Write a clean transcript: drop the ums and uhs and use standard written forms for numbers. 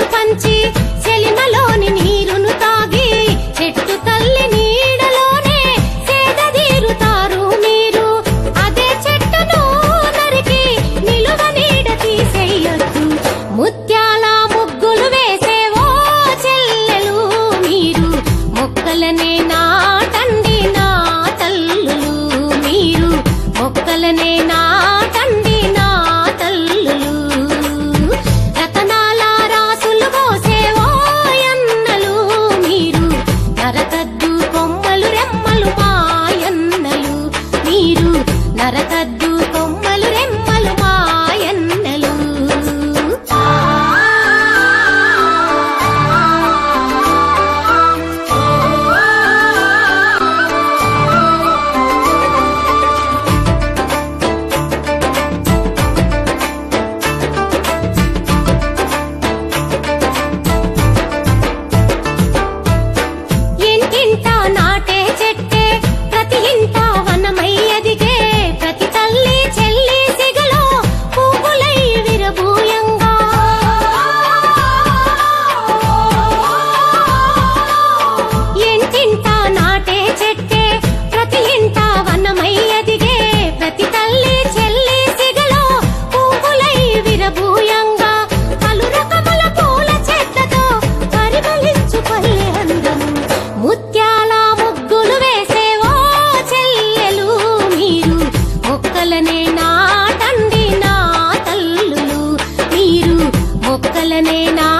పాలు పంచి చెలిమలోని నీరును తాగి చెట్టు తల్లి నీడలోనే సేద తీరుతారు మీరు. అదే చెట్టును నరికి నిలువ నీడ తీసేయొద్దు. ముత్యాల ముగ్గులు వేసేవో చెల్లెలు మీరు. మొక్కలనే నాటండి నా తల్లులు మీరు. మొక్కలనే నాటండి నా తల్లులు. రతనాల రాసులు పోసేవో ఎన్నలు మీరు. నరకద్దు కొమ్మలు రెమ్మలు మాయన్నలు మీరు. నరకద్దు కొమ్మలు రెమ్మలు మాయన్నలు. ఇంటింట నాటే చెట్టే ప్రతి ఇంట వనమై ఎదిగే. ప్రతి తల్లి చెల్లి సిగలో పువ్వులై విరబూయంగా. ఇంటింట నాటే చెట్టే ప్రతి ఇంట వనమై ఎదిగే. ప్రతి తల్లి చెల్లి సిగలో పువ్వులై విరబూయంగా. పలు రకముల పూల చెట్లతో పరిమళించు పల్లె అందము. ముత్యాల ముగ్గులు వేసేవో చెల్లెలు మీరు. మొక్కలనే నాటండి నా తల్లులు మీరు. మొక్కలనే నా